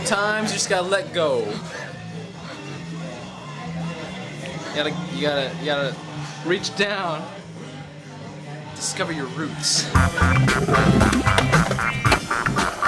Sometimes you just gotta let go. You gotta reach down. Discover your roots.